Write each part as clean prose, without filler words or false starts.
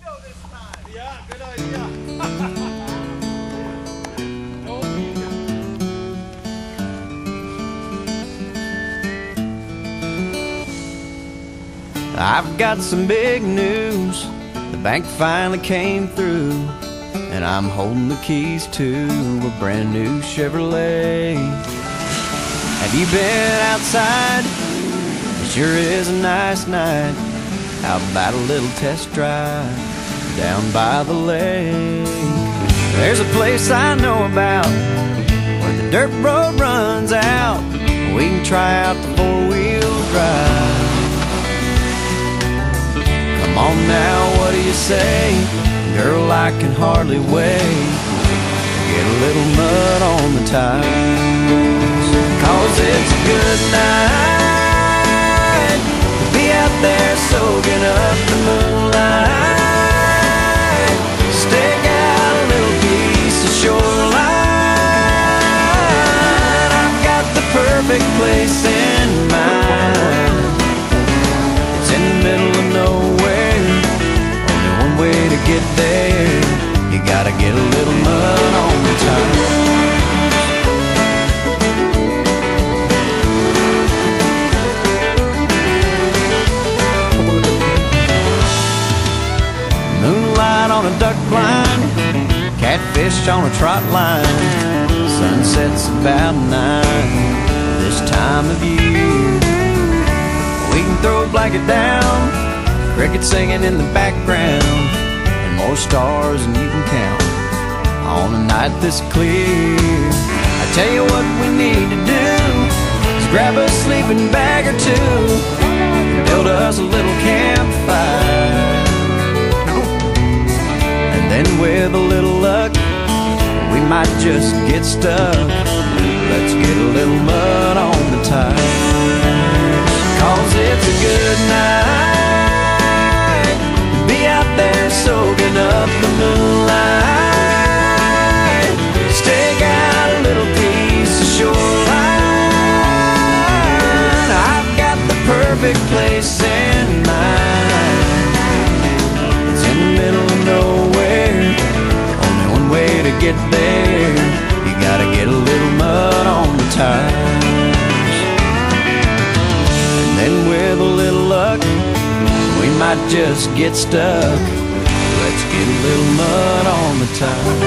Yeah, good idea. I've got some big news. The bank finally came through, and I'm holding the keys to a brand new Chevrolet. Have you been outside? It sure is a nice night. How about a little test drive down by the lake? There's a place I know about where the dirt road runs out. We can try out the four-wheel drive. Come on now, what do you say? Girl, I can hardly wait to get a little mud on the tires. 'Cause it's a good night to be out there soaking up the moonlight. Stick out a little piece of shoreline. I've got the perfect place in mind. It's in the middle of nowhere, only one way to get there. You gotta get a little mud on the tires. Moonlight on a duck blind, catfish on a trot line. Sunset's about 9 this time of year. We can throw a blanket down, crickets singing in the background, and more stars than you can count on a night this clear. I tell you what we need to do is grab a sleeping bag or two and build us a little campfire. And then with a little luck, we might just get stuck. Let's get a little mud on the tires. 'Cause it's a good night to be out there soaking up the moonlight. Stick out a little piece of shoreline. I've got the perfect place in mind. It's in the middle of nowhere, only one way to get there. You gotta get a little mud on the tires. And with a little luck, we might just get stuck. Let's get a little mud on the tires.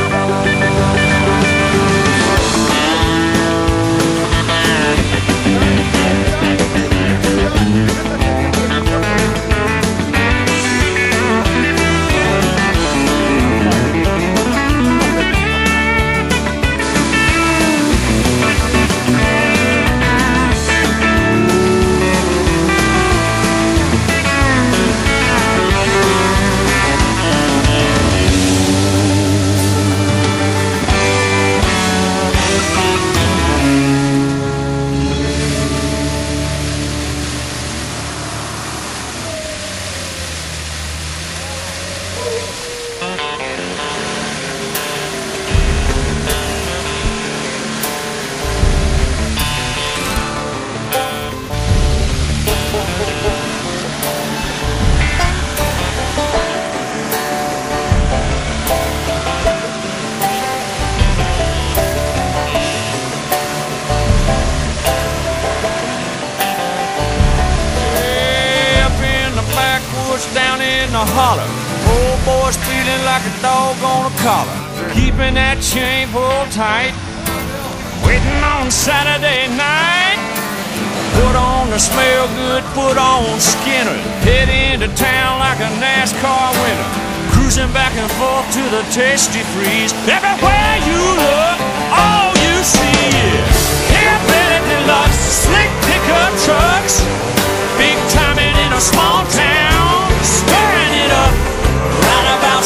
Down in the holler, old boy's feeling like a dog on a collar, keeping that chain pulled tight, waiting on Saturday night. Put on the smell good, put on Skinner, head into town like a NASCAR winner, cruising back and forth to the Tasty Freeze. Everywhere you look, all you see is hillbilly deluxe, slick pickup trucks, big timing in a small town. Stirring it up right about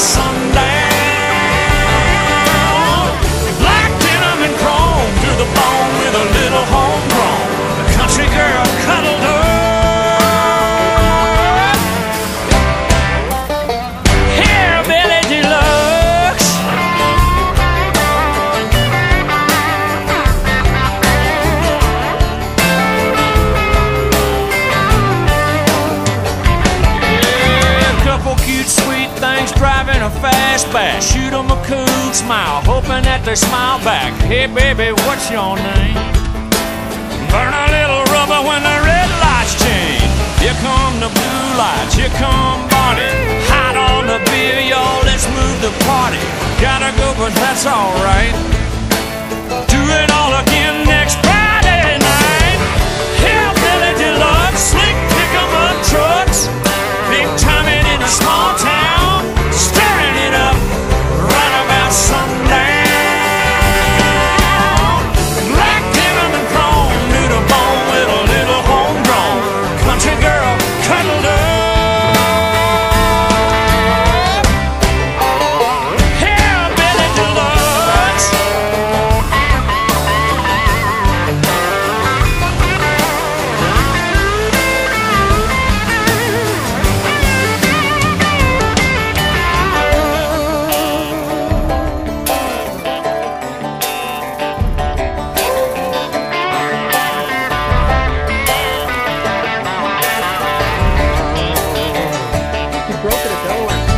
sundown. Black denim and chrome to the bone with a little homegrown. The country girl cuddled up. Here, Billy Deluxe. Mustangs driving a fastback. Shoot 'em a cool smile, hoping that they smile back. Hey baby, what's your name? Burn a little rubber when the red lights change. Here come the blue lights, here come Barney. Hot on the beer, y'all, let's move the party. Gotta go, but that's alright. Do it all again next Friday night. Hillbilly Deluxe, slick pick-em-up trucks. Big timing in a small town, stirring it up right about sundown. Black denim and chrome, new to bone with a little homegrown country girl cuddled up. Hillbilly Deluxe. Broke it at Delaware.